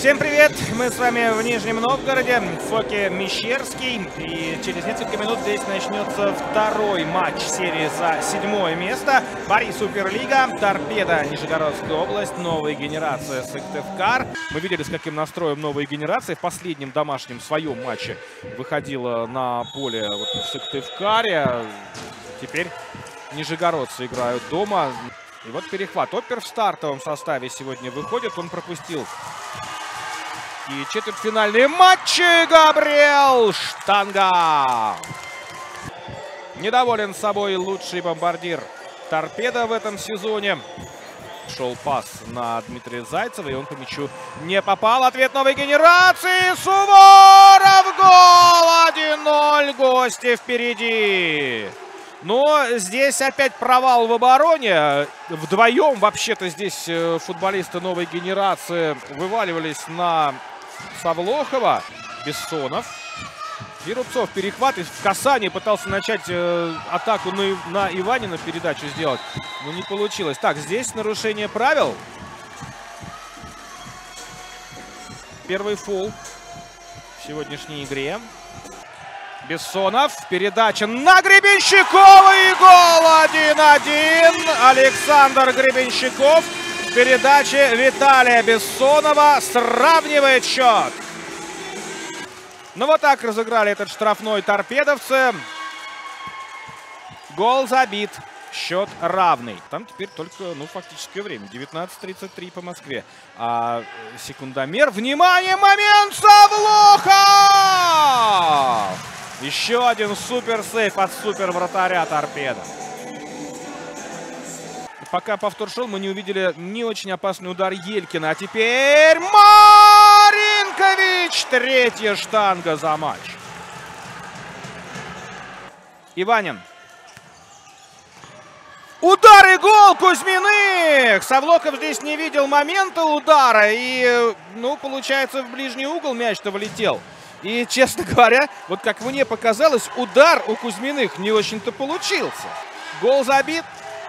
Всем привет! Мы с вами в Нижнем Новгороде, в ФОКе Мещерский. И через несколько минут здесь начнется второй матч серии за 7-е место. Пари Суперлига, Торпедо, Нижегородская область, новая генерация Сыктывкар. Мы видели, с каким настроем новые генерации в последнем домашнем своем матче выходила на поле в Сыктывкаре. Теперь нижегородцы играют дома. И вот перехват. Опер в стартовом составе сегодня выходит. Он пропустил и четвертьфинальные матчи. Габриэл Штанга. Недоволен собой лучший бомбардир Торпедо в этом сезоне. Шел пас на Дмитрия Зайцева, и он по мячу не попал. Ответ новой генерации. Суворов. Гол. 1-0. Гости впереди. Но здесь опять провал в обороне. Вдвоем вообще-то здесь футболисты новой генерации вываливались на Савлохова. Бессонов. И Рубцов перехват. И в касании пытался начать атаку на Иванина, передачу сделать. Но не получилось. Так, здесь нарушение правил. Первый фол в сегодняшней игре. Бессонов. Передача на Гребенщикова. И гол 1-1. Александр Гребенщиков. Передача Виталия Бессонова сравнивает счет. Ну вот так разыграли этот штрафной торпедовцы. Гол забит. Счет равный. Там теперь только, фактическое время. 19:33 по Москве. А секундомер. Внимание, момент! Савлохов! Еще один супер сейф от супер вратаря Торпедо. Пока повтор шел, мы не увидели не очень опасный удар Елькина. А теперь Маринкович. Третья штанга за матч. Иванин. Удар и гол Кузьминых! Савлохов здесь не видел момента удара. И, получается, в ближний угол мяч-то влетел. И, честно говоря, вот как мне показалось, удар у Кузьминых не очень-то получился. Гол забит.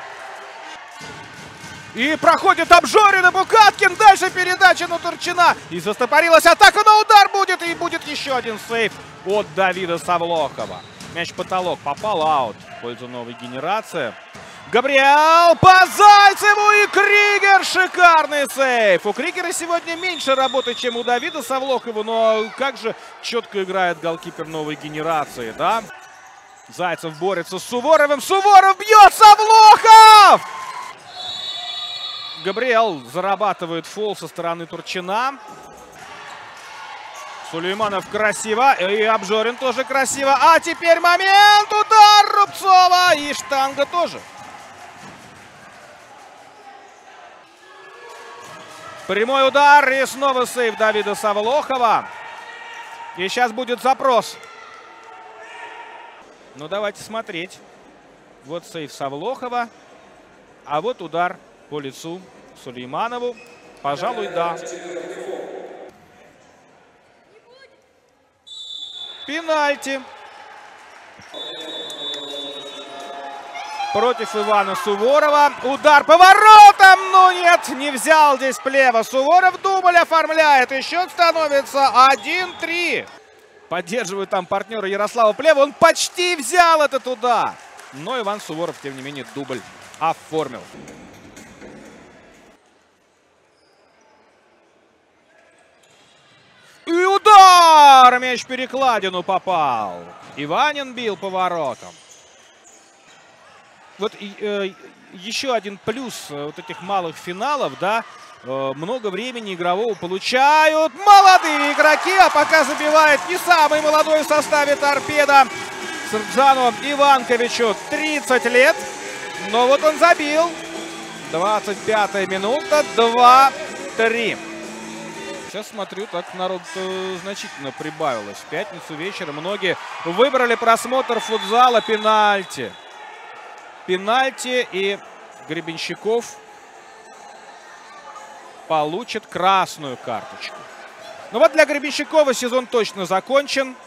И проходит Обжорин, Букаткин. Дальше передача на Турчина. И застопорилась атака, но удар будет. И будет еще один сейф от Давида Савлохова. Мяч в потолок. Попал, аут в пользу новой генерации. Габриэл по Зайцеву и Кригер. Шикарный сейф. У Кригера сегодня меньше работы, чем у Давида Савлохова. Но как же четко играет голкипер новой генерации, да? Зайцев борется с Суворовым. Суворов бьет. Савлохов! Габриэл зарабатывает фол со стороны Турчина. Сулейманов красиво. И Обжорин тоже красиво. А теперь момент. Удар Рубцова. И штанга тоже. Прямой удар. И снова сейв Давида Савлохова. И сейчас будет запрос. Давайте смотреть. Вот сейв Савлохова. А вот удар по лицу Сулейманову. Пожалуй, да. Пенальти. Против Ивана Суворова. Удар по воротам. Но нет, не взял здесь Плева. Суворов дубль оформляет. И счет становится 1-3. Поддерживают там партнера Ярослава Плева. Он почти взял этот удар. Но Иван Суворов, тем не менее, дубль оформил. И удар! Мяч в перекладину попал. Иванин бил по воротам. Вот еще один плюс вот этих малых финалов, да. Много времени игрового получают молодые игроки. А пока забивает не самый молодой в составе Торпедо. Сырджану Иванковичу 30 лет. Но вот он забил. 25-я минута. 2-3. Сейчас смотрю, так народ значительно прибавилось. В пятницу вечером многие выбрали просмотр футзала. Пенальти. Пенальти, и Гребенщиков получит красную карточку. Вот для Гребенщикова сезон точно закончен.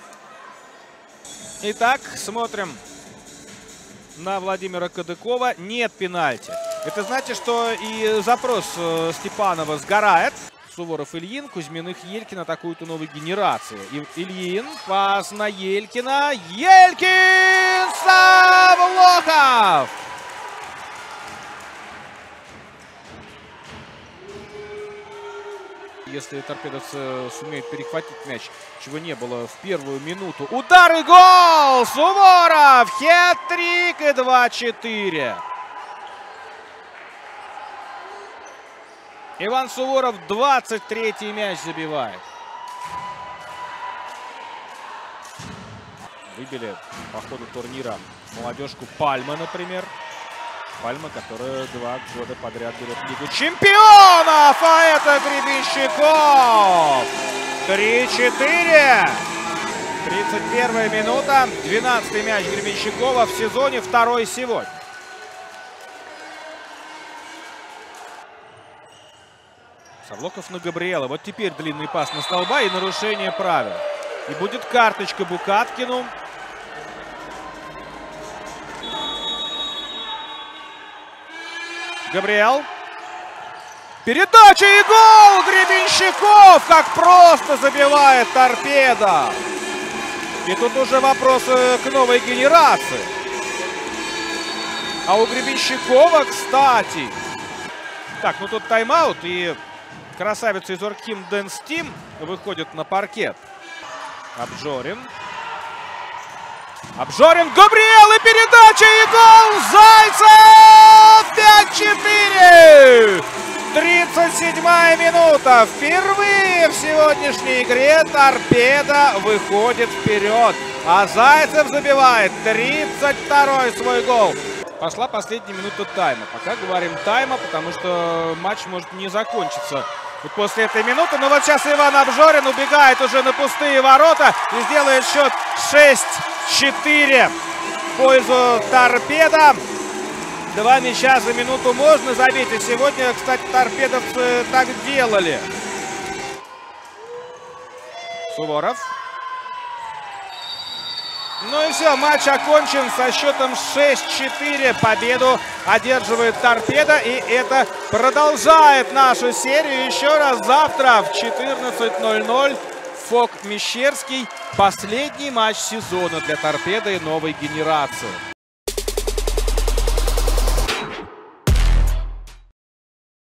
Итак, смотрим на Владимира Кадыкова. Нет пенальти. Это значит, что и запрос Степанова сгорает. Суворов, Ильин, Кузьминых, Елькин атакуют у новой генерации. Ильин, пас на Елькина. Елькин! Савлохов! Если торпедовцы сумеют перехватить мяч, чего не было в первую минуту. Удар и гол! Суворов! Хет-трик и 2-4. Иван Суворов 23-й мяч забивает. Выбили по ходу турнира молодежку Пальма, например. Пальма, которая 2 года подряд берет Лигу чемпионов. А это Гребенщиков. 3-4. 31-я минута. 12-й мяч Гребенщикова в сезоне. 2-й сегодня. Савлохов на Габриэла. Вот теперь длинный пас на столба и нарушение правил. И будет карточка Букаткину. Габриэл. Передача и гол! Гребенщиков! Как просто забивает торпеда! И тут уже вопросы к новой генерации. А у Гребенщикова, кстати... Так, ну тут тайм-аут, и красавица из Оргхим Дэн Стим выходит на паркет. Абжорин. Абжорин, Габриэл, и передача, и гол! Зайцев! 5-4! 37-я минута. Впервые в сегодняшней игре торпеда выходит вперед. А Зайцев забивает 32-й свой гол. Пошла последняя минута тайма. Пока говорим тайма, потому что матч может не закончиться вот после этой минуты. Но вот сейчас Иван Абжорин убегает уже на пустые ворота и сделает счет 6-4 в пользу торпеда. 2 мяча за минуту можно забить. И сегодня, кстати, торпедовцы так делали. Суворов. Ну и все, матч окончен со счетом 6-4. Победу одерживает торпеда. И это продолжает нашу серию. Еще раз завтра в 14:00 ФОК Мещерский. Последний матч сезона для торпеды и новой генерации.